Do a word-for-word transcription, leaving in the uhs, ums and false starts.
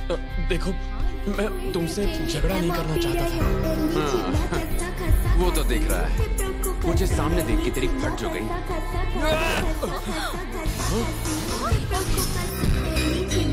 देखो, मैं तुमसे झगड़ा नहीं करना चाहता था। हाँ, वो तो दिख रहा है। मुझे सामने देख के तेरी फट जो गई।